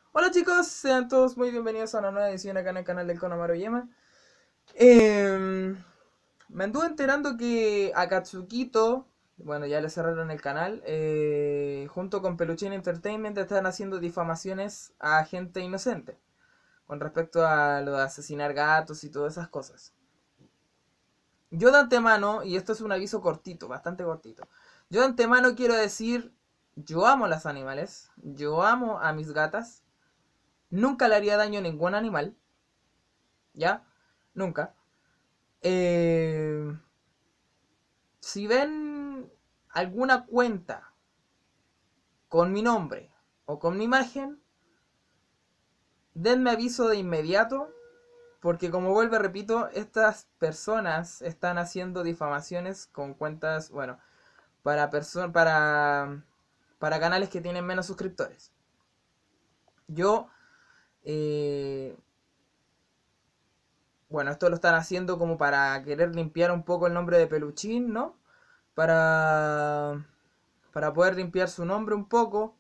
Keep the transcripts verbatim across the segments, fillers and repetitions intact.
Hola chicos, sean todos muy bienvenidos a una nueva edición acá en el canal del Konamaru Yema. Eh, Me anduve enterando que Akatsukito, bueno, ya le cerraron el canal, eh, junto con Peluchín Entertainment están haciendo difamaciones a gente inocente con respecto a lo de asesinar gatos y todas esas cosas. Yo de antemano, y esto es un aviso cortito, bastante cortito, yo de antemano quiero decir, yo amo a los animales, yo amo a mis gatas, nunca le haría daño a ningún animal, ¿ya? Nunca. Eh, si ven alguna cuenta con mi nombre o con mi imagen, denme aviso de inmediato, porque como vuelvo, repito, estas personas están haciendo difamaciones con cuentas, bueno, para personas, para, para canales que tienen menos suscriptores. Yo, eh, bueno, esto lo están haciendo como para querer limpiar un poco el nombre de Peluchín, ¿no? Para, para poder limpiar su nombre un poco.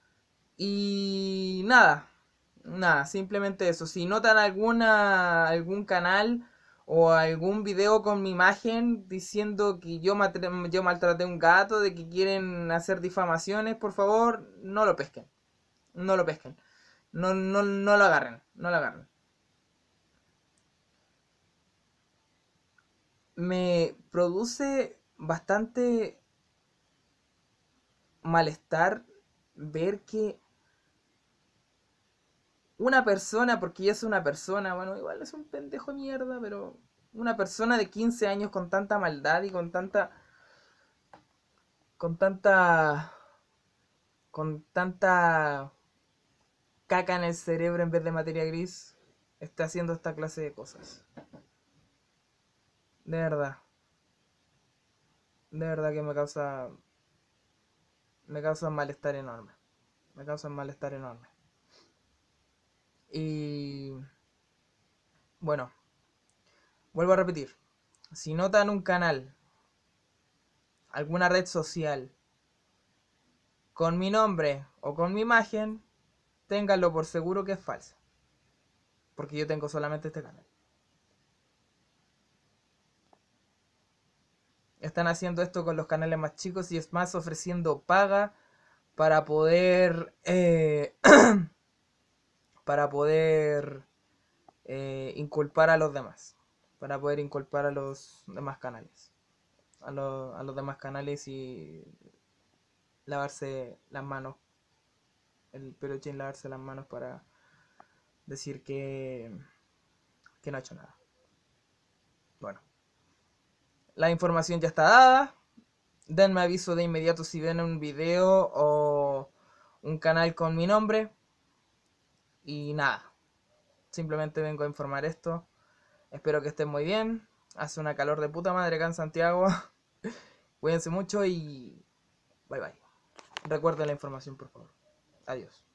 Y nada, nada, simplemente eso. Si notan alguna, algún canal o algún video con mi imagen diciendo que yo, matre- yo maltraté a un gato, de que quieren hacer difamaciones, por favor, no lo pesquen. No lo pesquen. No, no, no lo agarren. No lo agarren. Me produce bastante malestar ver que una persona, porque ella es una persona, bueno, igual es un pendejo de mierda, pero una persona de quince años con tanta maldad y con tanta, con tanta, con tanta caca en el cerebro en vez de materia gris, está haciendo esta clase de cosas. De verdad, de verdad que me causa, me causa un malestar enorme. Me causa un malestar enorme. Y bueno, vuelvo a repetir. Si notan un canal, alguna red social, con mi nombre o con mi imagen, ténganlo por seguro que es falsa. Porque yo tengo solamente este canal. Están haciendo esto con los canales más chicos y es más ofreciendo paga para poder... Eh, para poder eh, inculpar a los demás. Para poder inculpar a los demás canales. A, lo, a los demás canales y lavarse las manos. El peluchín lavarse las manos para decir que, que no ha hecho nada. Bueno, la información ya está dada. Denme aviso de inmediato si ven un video o un canal con mi nombre. Y nada, simplemente vengo a informar esto. Espero que estén muy bien. Hace una calor de puta madre acá en Santiago. Cuídense mucho y bye bye. Recuerden la información, por favor. Adiós.